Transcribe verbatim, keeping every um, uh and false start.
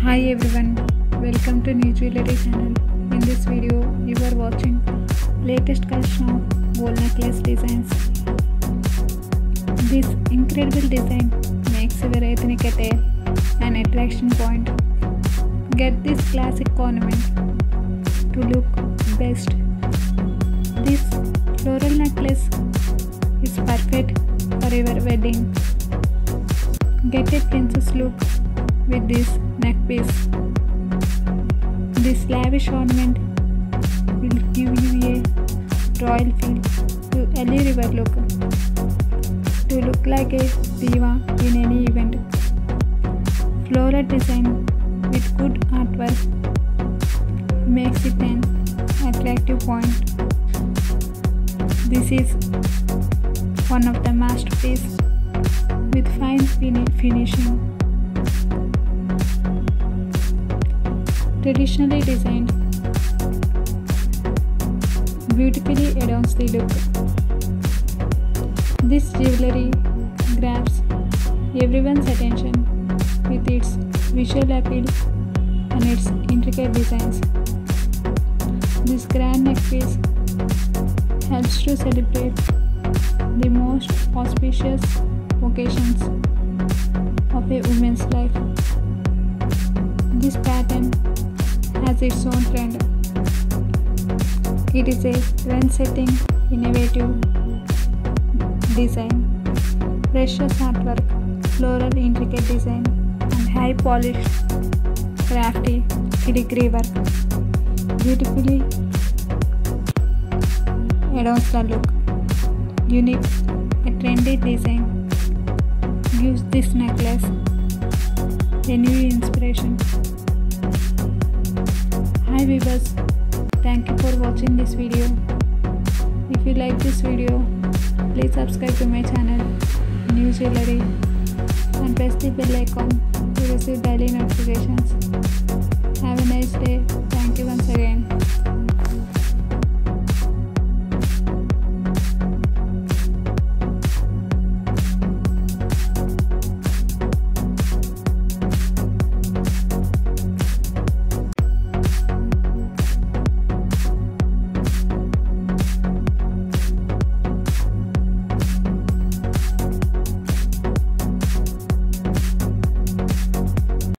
Hi everyone, welcome to New Jewelry channel. In this video, you are watching latest collection of gold necklace designs. This incredible design makes your ethnic attire an attraction point. Get this classic ornament to look best. This floral necklace is perfect for your wedding. Get a princess look with this neck piece. This lavish ornament will give you a royal feel to Ellie River look. To look like a diva in any event. Floral design with good artwork makes it an attractive point. This is one of the masterpieces with fine finishing. Traditionally designed, beautifully adorns the look. This jewelry grabs everyone's attention with its visual appeal and its intricate designs. This grand neck piece helps to celebrate the most auspicious occasions of a woman's life. This pattern has its own trend. It is a trend-setting, innovative design, precious artwork, floral intricate design, and high-polished, crafty filigree work. Beautifully adorns the look. Unique, a trendy design gives this necklace a new inspiration. Hi viewers, thank you for watching this video. If you like this video, please subscribe to my channel New Jewelry and press the bell icon to receive daily notifications. Have a nice day. Thank you once again.